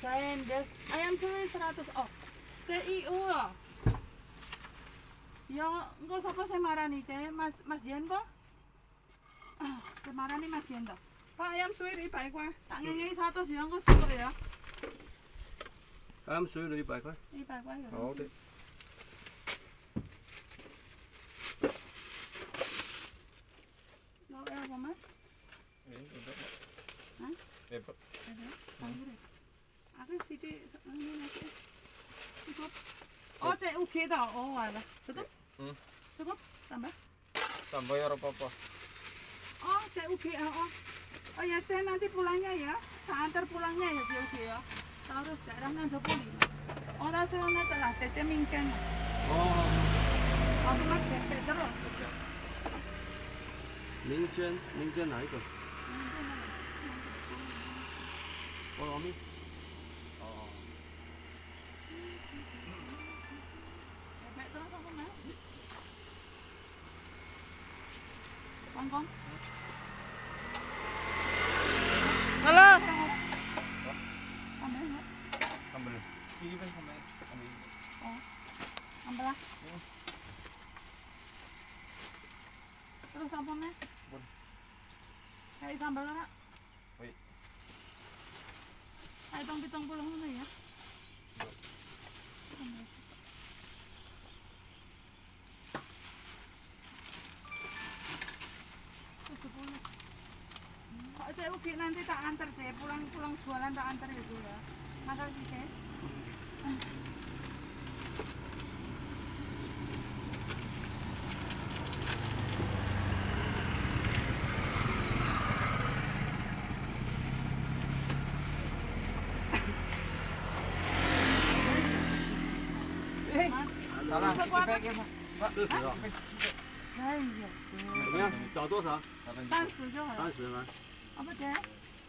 Gaendes. Ayam suwir 100. Oh. CIU ya. Ya engko sapa sing marani, Ce? Mas Yen to? Sing marani Mas Yen to. Pak ayam suwir iki kuwi. Tak ngengi 100 ya engko syukur ya. Ayam suwir 100 块。 100块ya. 好的。 Mau apa, Mas? Hah? Bebek. Sayur. Aku sithik ngene iki. Cukup. Oh, CUG to. Oh, alah. Cukup? Cukup? Tambah? Tambah ya apa-apa. Oh, CUG. Oh ya, saya nanti pulangnya ya. Saya antar pulangnya ya CUG ya. Terus daerah Nanjopoli. Oh, hasilnya telah Cece Mingchen. Oh. Aku Mas Cece terus. 民间哪一个？菠萝蜜。哦。 Bebek terus apa Mas? Kongkong. Halo. Sambal enggak? Sambal. Ini kan sambal. Oh. Sambal lah. Terus apa Mas? Bun. Kayak sambal enggak? Woi. Kayak tong-tong pulang mana ya? Kok saya ugi nanti tak antar saya pulang jualan tak antar itu ya. Makasih saya. 40啊。 哎呀， 怎么样？找多少 30就好了。 ？30吗？ Apa deh?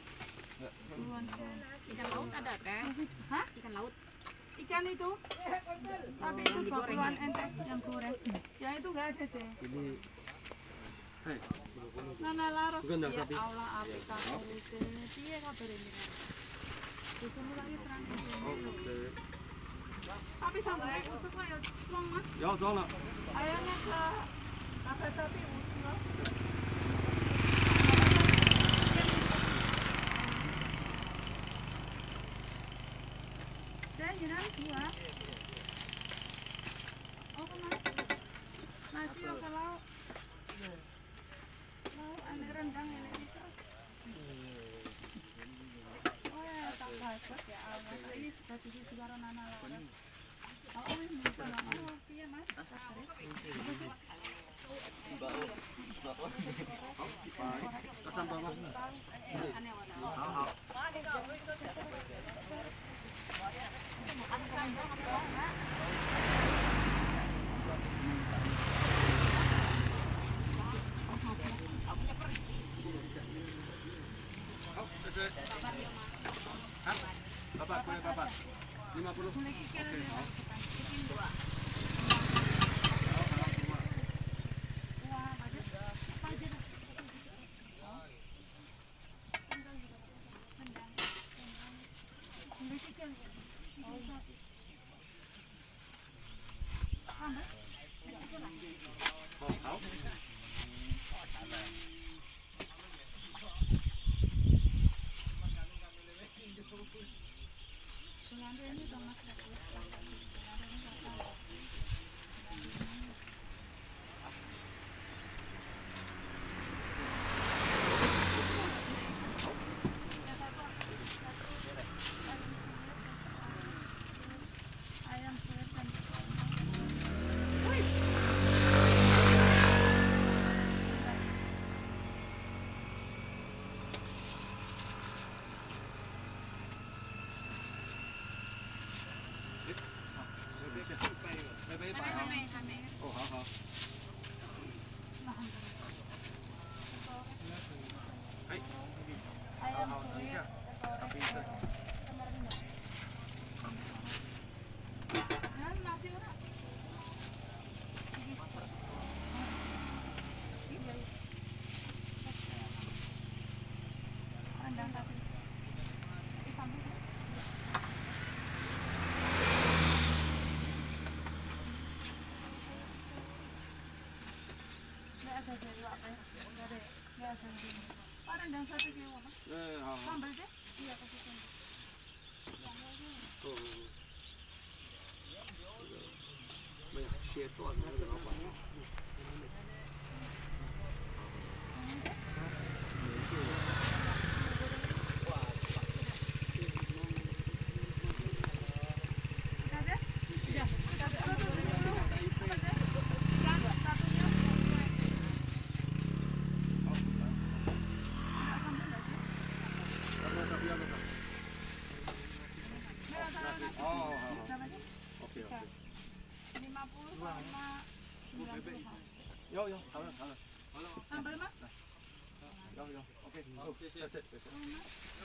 Ikan laut ada kan? Hah? Ikan laut. Ikan itu? Tapi itu bakwan ente yang goreng. Ya itu nggak ada sih. Ini. Hei. Nana laros. Bukan dah Ya sapi. Allah, apik kabeh iki. Piye kabar ini? Disini lagi terang. Oke. Tapi sampai usuk lah ya, Bang Mas. 要装了。 Ayamnya ke apa sapi usuk loh. Saya jenang dua. Oh, Mas. Nasi ya kalau mau aneh rendang ini bisa. Oh ya, tak bagus ya Allah. Ini sudah cuci sekarang Nana lah. Oh, ini bisa lah. Oh, iya Mas. sambal mas. Hao. Bapak, boleh Bapak? 50. Oke, hao. Hao. Ayam suwir dan Oh, hao. Hai. ayam Hao,等一下，tapi itu. nasi ora. Rendang tapi. Sambal. satu kilo mas. hao. Sambal deh? Iya kasih sambal. Banyak 切断那个老板。 Ada? Iya. Satu dulu. Apa deh? Yang satunya. Oh, Berapa? oke oke. 50 sama 90. Yo yo, halo halo. Halo. Sambal mas? Yo yo, oke. Oke, siap siap.